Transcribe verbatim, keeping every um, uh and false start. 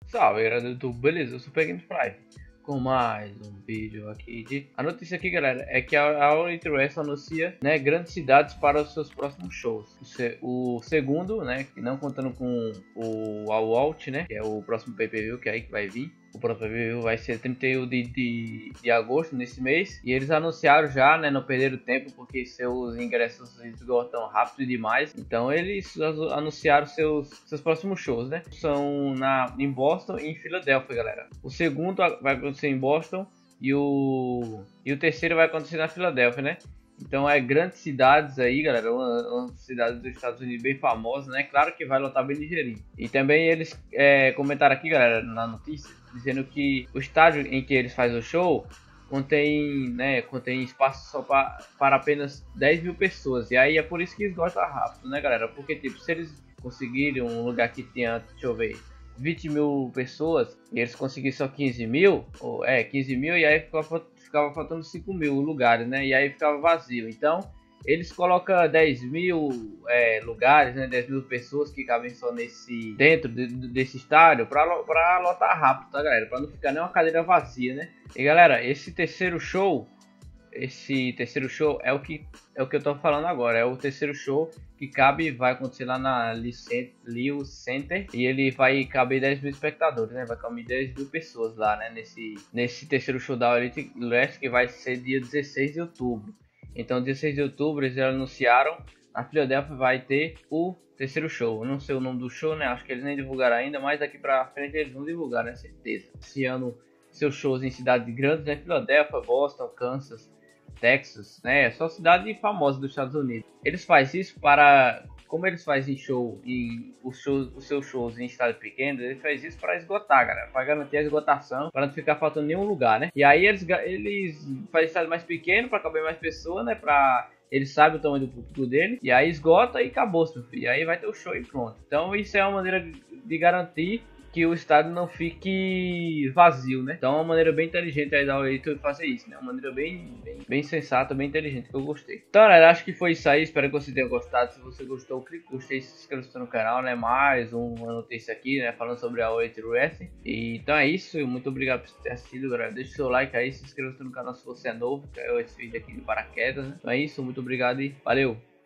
Salve galera do YouTube, beleza? Eu sou o Peguei Prime com mais um vídeo aqui de... A notícia aqui, galera, é que a All Elite Wrestling anuncia, né, grandes cidades para os seus próximos shows. O, se... o segundo, né, que não contando com o All Out, né, que é o próximo pay-per-view que é aí que vai vir. O próximo pay-per-view vai ser trinta e um de, de, de agosto, nesse mês. E eles anunciaram já, né, não perderam tempo, porque seus ingressos esgotam rápido demais. Então eles anunciaram seus, seus próximos shows, né. São na, em Boston e em Filadélfia, galera. O segundo vai acontecer em Boston e o, e o terceiro vai acontecer na Filadélfia, né. Então é grandes cidades aí, galera, uma, uma cidade dos Estados Unidos bem famosa, né? Claro que vai lotar bem ligeirinho. E também eles é, comentaram aqui, galera, na notícia, dizendo que o estádio em que eles fazem o show contém, né, contém espaço só pra, para apenas dez mil pessoas. E aí é por isso que esgota rápido, né, galera? Porque, tipo, se eles conseguirem um lugar que tenha, deixa eu ver, vinte mil pessoas e eles conseguirem só quinze mil, ou é, quinze mil, e aí ficava, ficava faltando cinco mil lugares, né? E aí ficava vazio. Então eles colocam dez mil é, lugares, né? dez mil pessoas que cabem só nesse dentro de, desse estádio para lotar rápido, tá, galera? Para não ficar nem uma cadeira vazia, né? E galera, esse terceiro show, esse terceiro show é o que é o que eu tô falando agora. É o terceiro show que cabe, vai acontecer lá na Liu Center e ele vai caber dez mil espectadores, né? Vai caber dez mil pessoas lá, né? Nesse, nesse terceiro show da Elite Wrestling, que vai ser dia dezesseis de outubro. Então, dezesseis de outubro eles anunciaram, na Filadélfia vai ter o terceiro show. Eu não sei o nome do show, né? Acho que eles nem divulgaram ainda, mas daqui pra frente eles vão divulgar, né? Certeza. Esse ano, seus shows em cidades grandes, né? Filadélfia, Boston, Kansas, Texas, né? Só cidade famosa dos Estados Unidos. Eles fazem isso para, como eles fazem show em os, shows, os seus shows em estados pequenos, eles fazem isso para esgotar, galera, para garantir a esgotação, para não ficar faltando nenhum lugar, né? E aí eles eles fazem estado mais pequeno para caber mais pessoas, né? Para eles sabem o tamanho do público dele, e aí esgota e acabou, meu filho. E aí vai ter o show e pronto. Então isso é uma maneira de garantir que o estádio não fique vazio, né? Então é uma maneira bem inteligente aí da All Elite fazer isso, né? Uma maneira bem, bem, bem sensata, bem inteligente, que eu gostei. Então, galera, acho que foi isso aí. Espero que você tenha gostado. Se você gostou, clique no gostei, se inscreva no canal, né? Mais uma notícia aqui, né? Falando sobre a All Elite Wrestling. E, então é isso. Muito obrigado por ter assistido, galera. Deixe seu like aí, se inscreva no canal se você é novo, que é esse vídeo aqui de paraquedas, né? Então é isso. Muito obrigado e valeu!